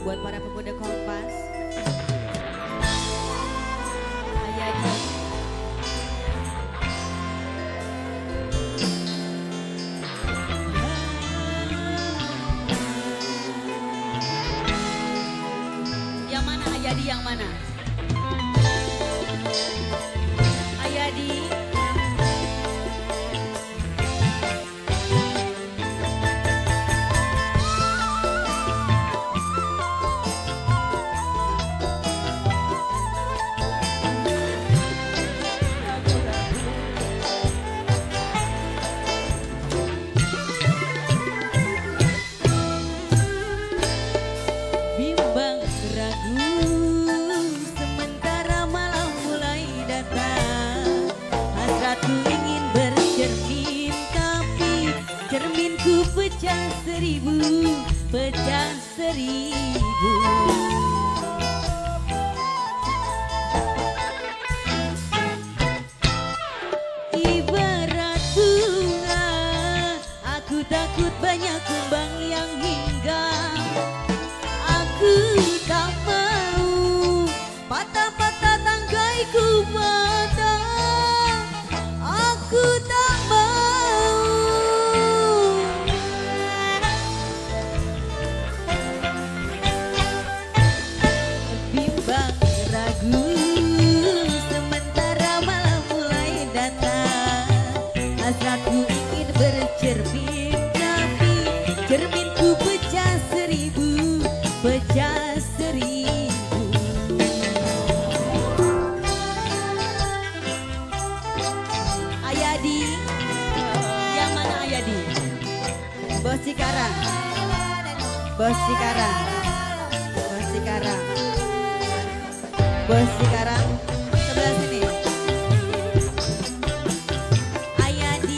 buat para pemuda Kompas. Hayadi. Yang mana Hayadi, yang mana? Hayadi. Bimbang ragu sementara malam mulai datang. Hasratku ingin bercermin tapi cerminku pecah seribu, pecah seribu. Ibarat bunga, aku takut banyak kumbang yang hinggap. Aku tak mau patah-patah tanggaiku patah. Aku tak mau. Bimbang ragu sementara malam mulai datang. Hasratku ingin bercermin tapi cerminku pecah seribu, pecah seribu. Hayadi, yang mana Hayadi? Bos Cikarang, Bos Cikarang, Bos Cikarang, Bos Cikarang, sebelah sini. Hayadi,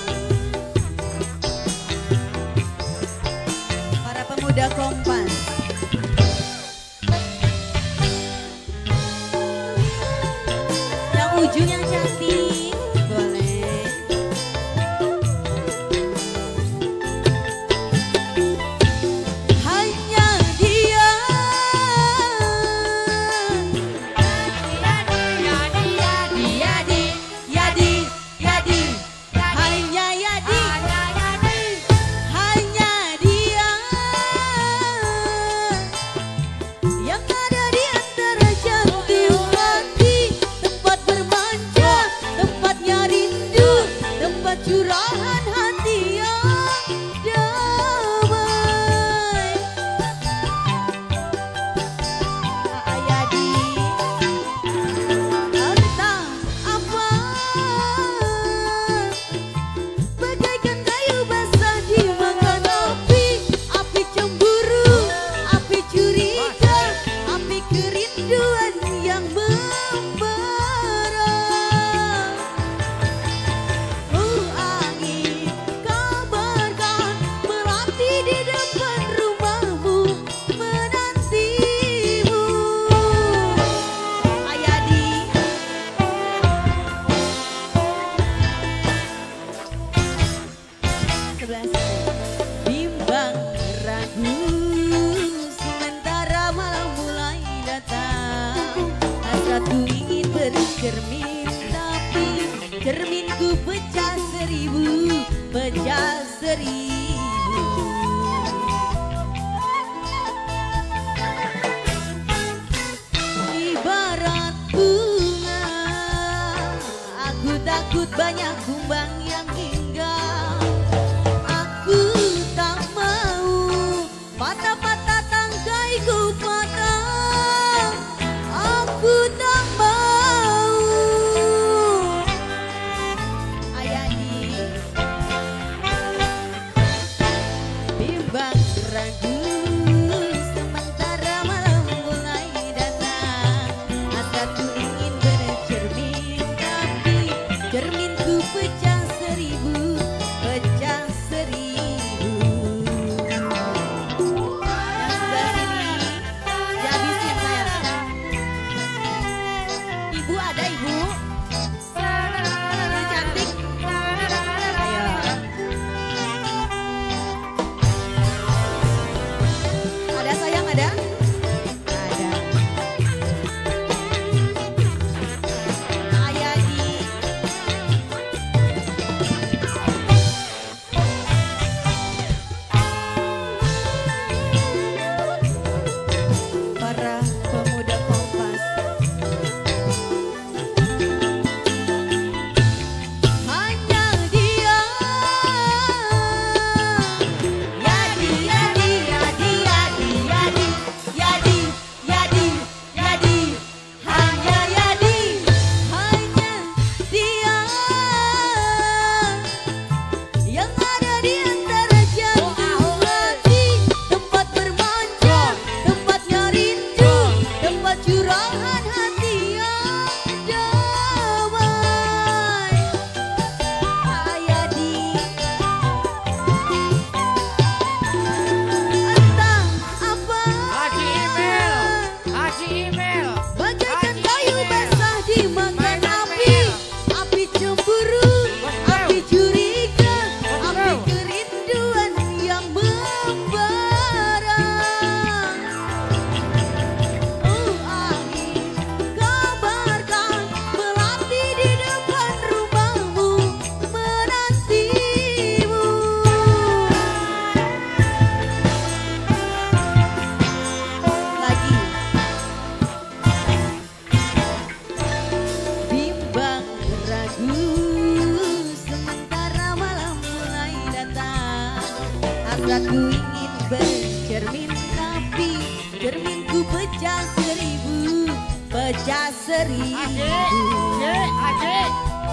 para pemuda Kompas. Yang ujung yang cantik, boleh. Hanya dia. Yadi. Hanya Yadi. Hanya dia. Yang ada di antara jantung hati, tempat bermanja, tempatnya rindu, tempat curahan hati yang damai. Hayadi, entah apa, bagaikan kayu basah dimakan api cemburu, api curiga, api kerinduan yang membara. Oh angin, kabarkan melati di depan rumahmu menantimu. Hayadi, sebelah sini. Bimbang ragu sementara malam mulai datang. Hasratku ingin bercermin tapi cerminku pecah seribu, pecah seribu. Ibarat bunga, aku takut banyak kumbang yang hinggap. Aku tak mau patah-patah tanggaiku patah. Aku tak mau. Hayadi, bimbang ragu sementara malam mulai datang. Hasratku ingin bercermin tapi cerminku pecah Hasratku ingin bercermin tapi cerminku pecah seribu, pecah seribu. Adik.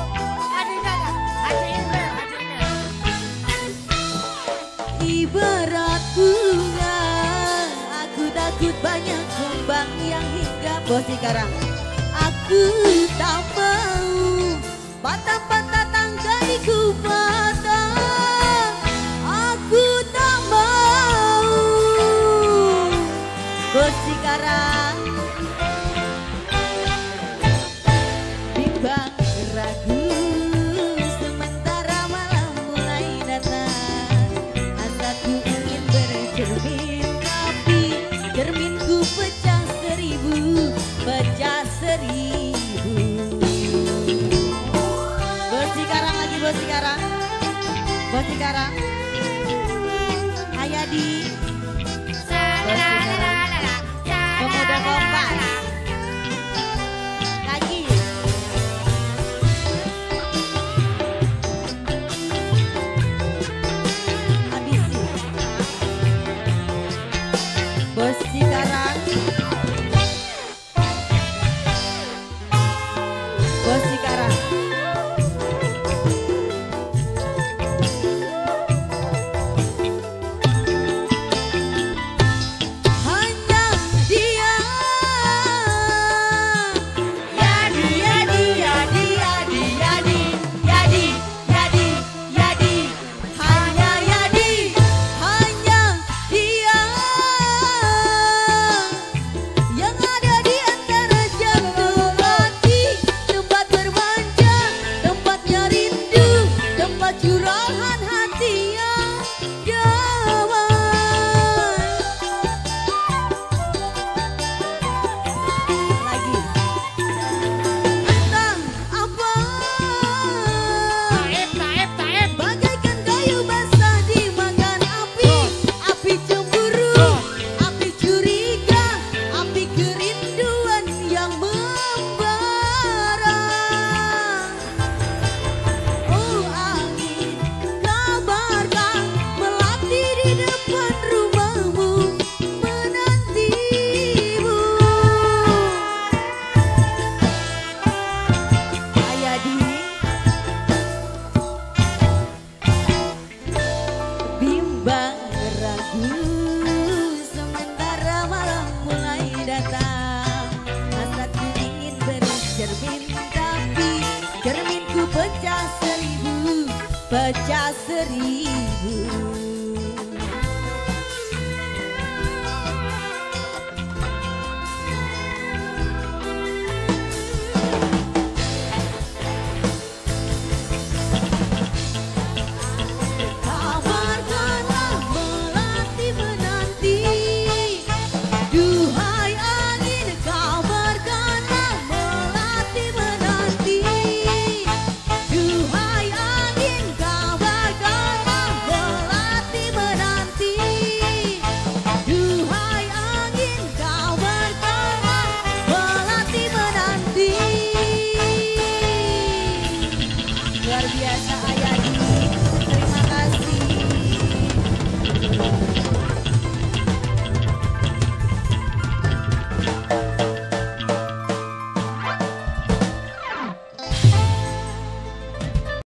Ibarat bunga, aku takut banyak kumbang yang hinggap. Bos sekarang aku tak mau patah-patah tanggaiku patah. Aku tak mau. Bos sekarang bimbang ragu sementara malam mulai datang. Hasratku ingin bercermin tapi cerminku pecah seribu, pecah seribu. Bos sekarang lagi, bos sekarang, bos sekarang. Hayadi, bos sekarang. Pemuda kompas. Lagi. Habisi. Bos sekarang. Bos sekarang. Hanya dia. Yadi. Hanya Yadi. Hanya dia. Yang ada di antara jantung hati, tempat bermanja, tempatnya rindu, tempat curahan hati yang damai. Lagi. Entah apa, bagaikan kayu basah dimakan api, api cemburu, api curiga, api kerinduan yang membara. Oh angin, kabarkan melati di depan rumahmu menantimu. Hayadi, bimbang ragu sementara malam mulai datang. Hasratku ingin bercermin tapi cerminku pecah seribu, pecah seribu.